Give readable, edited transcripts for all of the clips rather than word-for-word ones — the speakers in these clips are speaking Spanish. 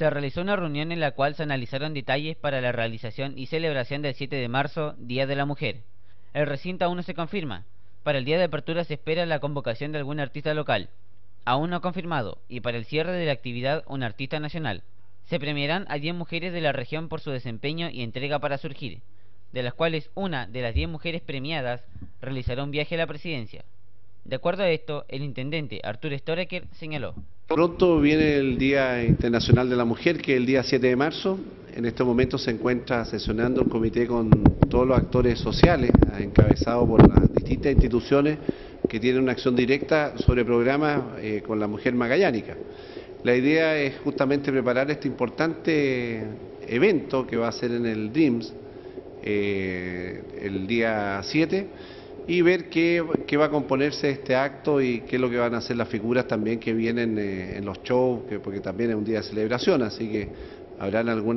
Se realizó una reunión en la cual se analizaron detalles para la realización y celebración del 7 de marzo, Día de la Mujer. El recinto aún no se confirma. Para el día de apertura se espera la convocación de algún artista local, aún no confirmado, y para el cierre de la actividad un artista nacional. Se premiarán a 10 mujeres de la región por su desempeño y entrega para surgir, de las cuales una de las 10 mujeres premiadas realizará un viaje a la presidencia. De acuerdo a esto, el intendente Arturo Storaker señaló: Pronto viene el Día Internacional de la Mujer, que es el día 7 de marzo. En este momento se encuentra sesionando el comité con todos los actores sociales, encabezado por las distintas instituciones que tienen una acción directa sobre programas con la mujer magallánica. La idea es justamente preparar este importante evento que va a ser en el DREAMS el día 7, y ver qué va a componerse este acto y qué es lo que van a hacer las figuras también que vienen en los shows, porque también es un día de celebración, así que habrán algún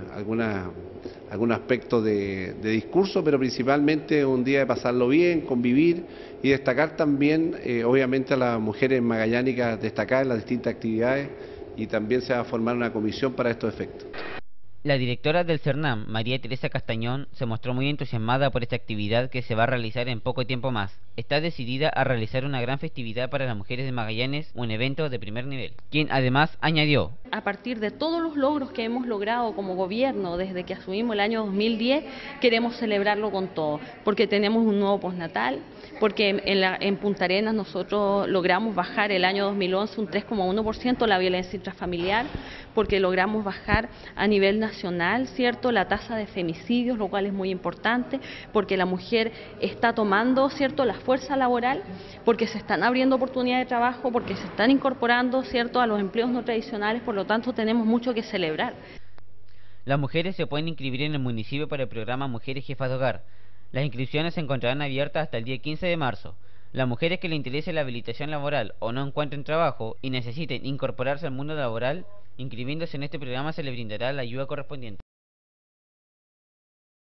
aspecto de discurso, pero principalmente un día de pasarlo bien, convivir y destacar también, obviamente, a las mujeres magallánicas, destacar en las distintas actividades, y también se va a formar una comisión para estos efectos. La directora del CERNAM, María Teresa Castañón, se mostró muy entusiasmada por esta actividad que se va a realizar en poco tiempo más. Está decidida a realizar una gran festividad para las mujeres de Magallanes, un evento de primer nivel. Quien además añadió: a partir de todos los logros que hemos logrado como gobierno desde que asumimos el año 2010, queremos celebrarlo con todo, porque tenemos un nuevo postnatal, porque en Punta Arenas nosotros logramos bajar el año 2011 un 3,1% la violencia intrafamiliar, porque logramos bajar a nivel nacional, ¿cierto?, la tasa de femicidios, lo cual es muy importante, porque la mujer está tomando, ¿cierto?, la fuerza laboral, porque se están abriendo oportunidades de trabajo, porque se están incorporando, ¿cierto?, a los empleos no tradicionales. Por lo tanto, tenemos mucho que celebrar. Las mujeres se pueden inscribir en el municipio para el programa Mujeres Jefas de Hogar. Las inscripciones se encontrarán abiertas hasta el día 15 de marzo. Las mujeres que les interese la habilitación laboral o no encuentren trabajo y necesiten incorporarse al mundo laboral, inscribiéndose en este programa se les brindará la ayuda correspondiente.